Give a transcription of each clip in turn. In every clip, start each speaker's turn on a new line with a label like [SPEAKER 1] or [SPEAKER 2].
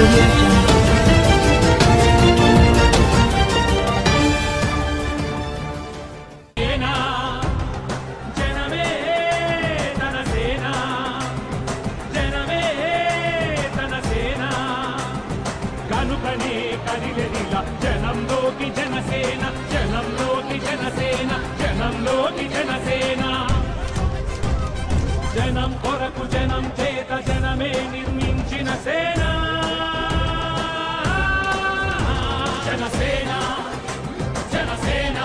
[SPEAKER 1] Audio Jungle.
[SPEAKER 2] జనం కొరకు జనం చేత జనమే నిర్మించిన సేన జనసేన జనసేన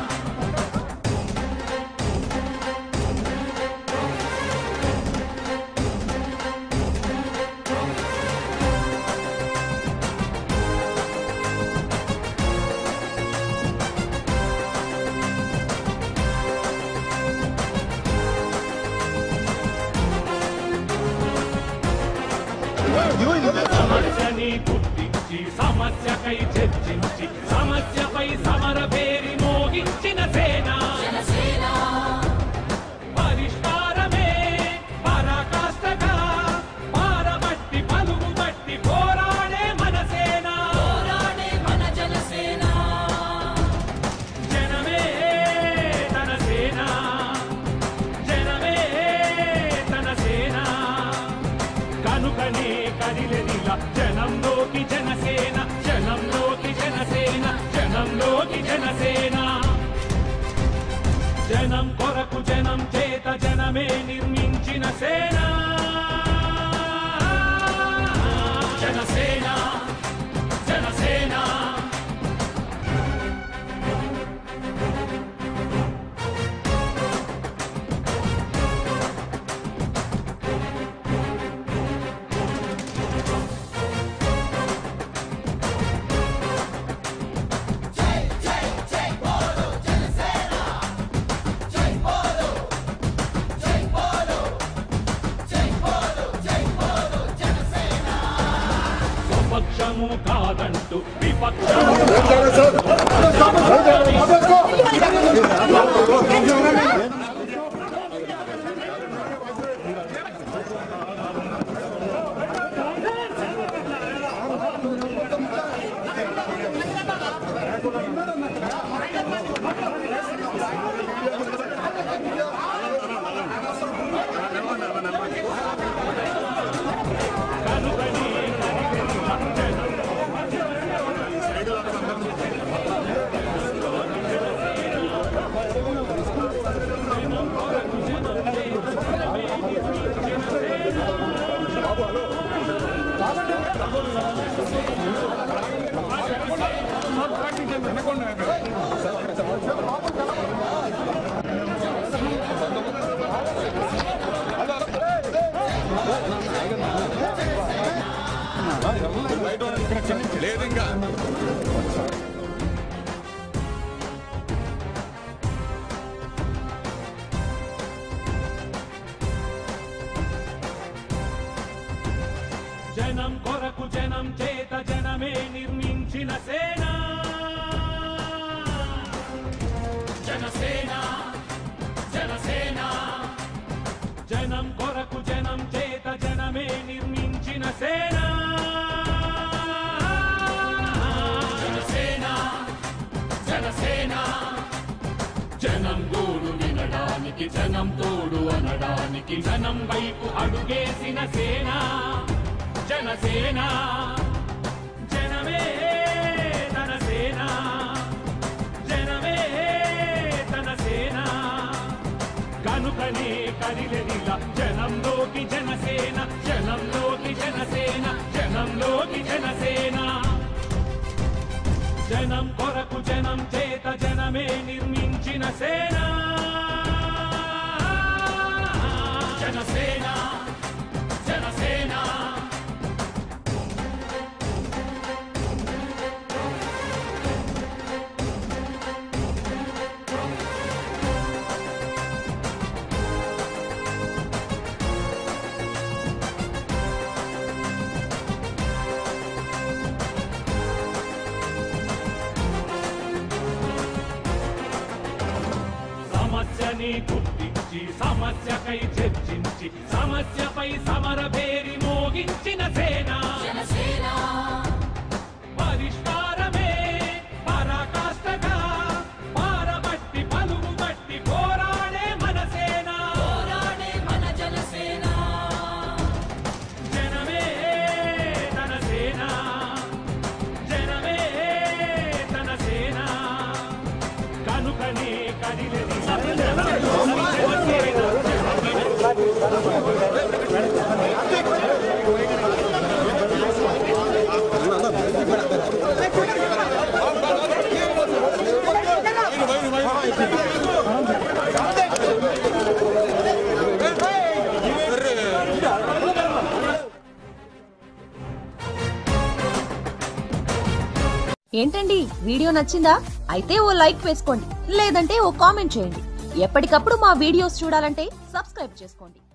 [SPEAKER 2] సమస్యని గుర్తించి సమస్యకై చర్చించి సమస్యపై సమర పేరి మోగించిన సేన పరిష్కారమే పరాకాష్ఠగా పారబట్టి పలుగు బట్టి పోరాడే మన సేన మన జనసేన జనమే తన సేన జనమే తన సేన కనుకనే కదిలెదిలా జనంలోకి జనసేన జనంలోకి జనసేన జనంలోకి జనసేన జనం కొరకు జనం చేత జనమే నిర్మించిన సేన జనసేన జనసేన విపక్షము కాదంటూ విపక్షము లేదింగా జనం కొరకు జనం చేత జనమే నిర్మించిన సేన జనసేన జనసేన జనం కొరకు జనం చేత జనమే నిర్మించిన సేన జనసేన జనసేన జనం గోడు వినడానికి జనం తోడు అనడానికి జనం వైపు అడుగేసిన సేన జనసేన జనమే తన సేన జనమే తన సేన కనుకనే కదిలెదిలా జనంలోకి జనసేన జనంలోకి జనసేన జనంలోకి జనసేన జనం కొరకు జనం చేత జనమే నిర్మించిన సేన జనసేన జనసేన సమస్యని గుర్తించి సమస్యకై చర్చించి సమస్యపై సమర పేరి మోగించిన సేన
[SPEAKER 1] ఏంటండి వీడియో నచ్చిందా? అయితే ఓ లైక్ వేసుకోండి, లేదంటే ఓ కామెంట్ చేయండి. ఎప్పటికప్పుడు మా వీడియోస్ చూడాలంటే సబ్స్క్రైబ్ చేసుకోండి.